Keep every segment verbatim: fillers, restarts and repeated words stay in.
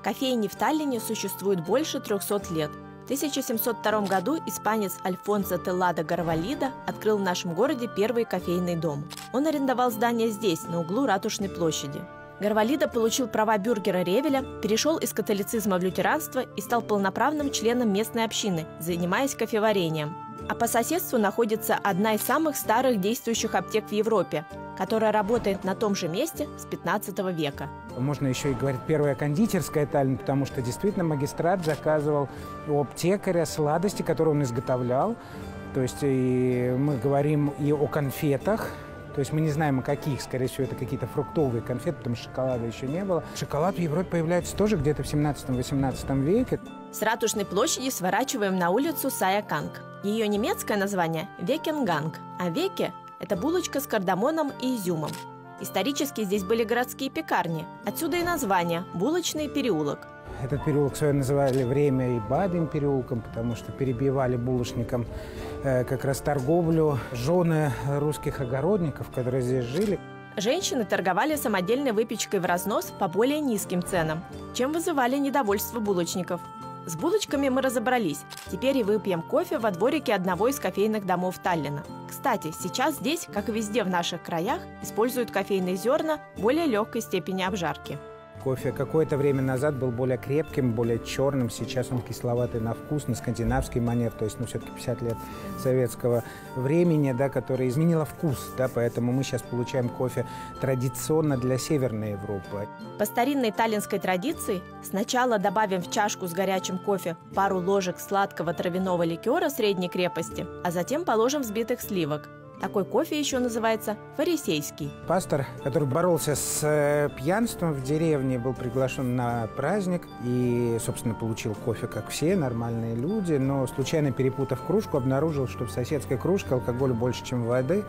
Кофейни в Таллине существуют больше трёхсот лет. В тысяча семьсот втором году испанец Альфонсо Телладо Гарвалида открыл в нашем городе первый кофейный дом. Он арендовал здание здесь, на углу Ратушной площади. Гарвалида получил права бюргера Ревеля, перешел из католицизма в лютеранство и стал полноправным членом местной общины, занимаясь кофеварением. А по соседству находится одна из самых старых действующих аптек в Европе, которая работает на том же месте с пятнадцатого века. Можно еще и говорить первая кондитерская Таллин, потому что действительно магистрат заказывал у аптекаря сладости, которые он изготовлял. То есть и мы говорим и о конфетах. То есть мы не знаем, о каких, скорее всего, это какие-то фруктовые конфеты, потому что шоколада еще не было. Шоколад в Европе появляется тоже где-то в семнадцатом-восемнадцатом веке. С Ратушной площади сворачиваем на улицу Сая-Канг. Ее немецкое название – Векенганг, а веке – это булочка с кардамоном и изюмом. Исторически здесь были городские пекарни, отсюда и название – Булочный переулок. Этот переулок свое называли время и Бабьим переулком, потому что перебивали булочникам э, как раз торговлю жены русских огородников, которые здесь жили. Женщины торговали самодельной выпечкой в разнос по более низким ценам, чем вызывали недовольство булочников. С булочками мы разобрались. Теперь и выпьем кофе во дворике одного из кофейных домов Таллина. Кстати, сейчас здесь, как и везде в наших краях, используют кофейные зерна более легкой степени обжарки. Кофе какое-то время назад был более крепким, более черным. Сейчас он кисловатый на вкус, на скандинавский манер. То есть, ну, все-таки пятьдесят лет советского времени, да, которое изменило вкус. Да, поэтому мы сейчас получаем кофе традиционно для Северной Европы. По старинной таллинской традиции сначала добавим в чашку с горячим кофе пару ложек сладкого травяного ликера средней крепости, а затем положим взбитых сливок. Такой кофе еще называется фарисейский. Пастор, который боролся с пьянством в деревне, был приглашен на праздник и, собственно, получил кофе, как все нормальные люди, но, случайно перепутав кружку, обнаружил, что в соседской кружке алкоголя больше, чем воды,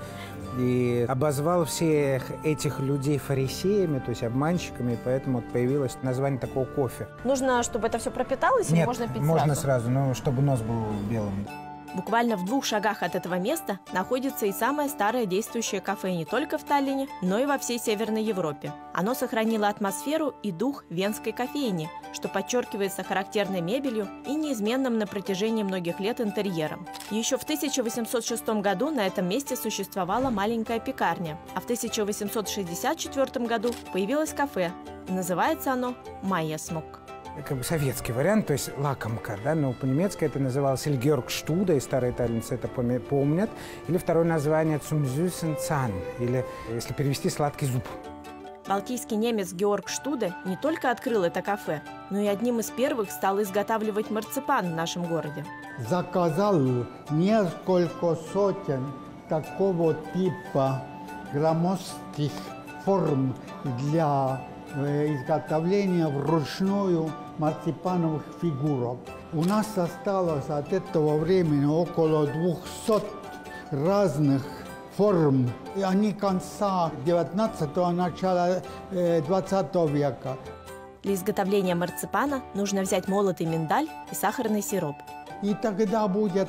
и обозвал всех этих людей фарисеями, то есть обманщиками, и поэтому появилось название такого кофе. Нужно, чтобы это все пропиталось, Нет, или можно пить можно сразу? сразу, но чтобы нос был белым. Буквально в двух шагах от этого места находится и самое старое действующее кафе не только в Таллине, но и во всей Северной Европе. Оно сохранило атмосферу и дух венской кофейни, что подчеркивается характерной мебелью и неизменным на протяжении многих лет интерьером. Еще в тысяча восемьсот шестом году на этом месте существовала маленькая пекарня, а в тысяча восемьсот шестьдесят четвёртом году появилось кафе. Называется оно «Майя Смок». Как бы советский вариант, то есть лакомка, да, но по-немецки это называлось «Ильгеркштуда», и старые таллинцы это помнят. Или второе название «Zum süßen Zahn», или, если перевести, «сладкий зуб». Балтийский немец Георг Штуде не только открыл это кафе, но и одним из первых стал изготавливать марципан в нашем городе. Заказал несколько сотен такого типа громоздких форм для изготовления вручную марципановых фигурок. У нас осталось от этого времени около двухсот разных форм. И они конца девятнадцатого, начала двадцатого века. Для изготовления марципана нужно взять молотый миндаль и сахарный сироп. И тогда будет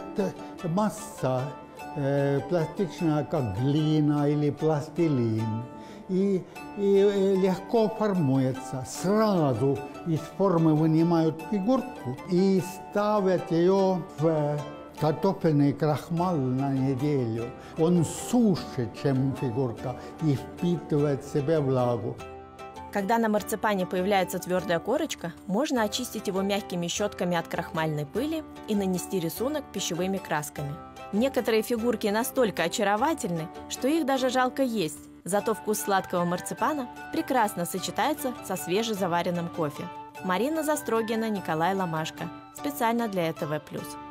масса э, пластичная, как глина или пластилин. И, и легко формуется. Сразу из формы вынимают фигурку и ставят ее в картофельный крахмал на неделю. Он суше, чем фигурка, и впитывает в себя влагу. Когда на марципане появляется твердая корочка, можно очистить его мягкими щетками от крахмальной пыли и нанести рисунок пищевыми красками. Некоторые фигурки настолько очаровательны, что их даже жалко есть. Зато вкус сладкого марципана прекрасно сочетается со свежезаваренным кофе. Марина Застрогина, Николай Ломашко. Специально для ЭТВ плюс.